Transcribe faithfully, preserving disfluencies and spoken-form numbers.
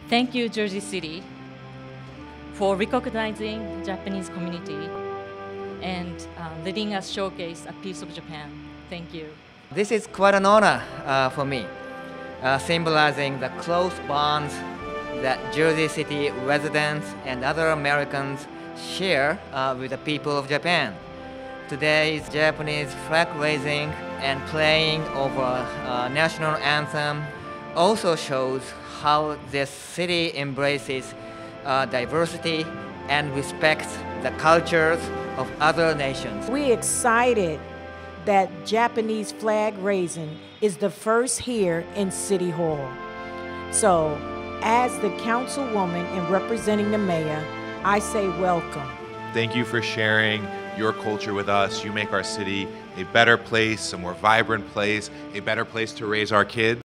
Thank you, Jersey City, for recognizing the Japanese community and uh, letting us showcase a piece of Japan. Thank you. This is quite an honor uh, for me, uh, symbolizing the close bonds that Jersey City residents and other Americans share uh, with the people of Japan. Today's Japanese flag raising and playing of a uh, national anthem also shows how this city embraces uh, diversity and respects the cultures of other nations. We're excited that Japanese flag raising is the first here in City Hall. So, as the councilwoman and representing the mayor, I say welcome. Thank you for sharing your culture with us. You make our city a better place, a more vibrant place, a better place to raise our kids.